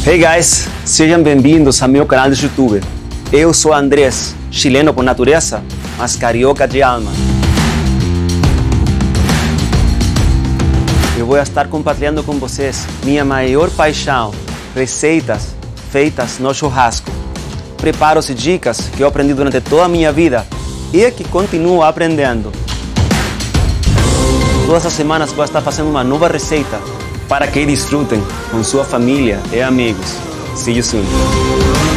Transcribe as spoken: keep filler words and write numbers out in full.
Hey guys, sejam bem-vindos ao meu canal de YouTube. Eu sou Andrés, chileno por natureza, mas carioca de alma. Eu vou estar compartilhando com vocês minha maior paixão, receitas feitas no churrasco, preparos e dicas que eu aprendi durante toda a minha vida e que continuo aprendendo. Todas as semanas vou estar fazendo uma nova receita para que desfrutem com sua família e amigos. See you soon!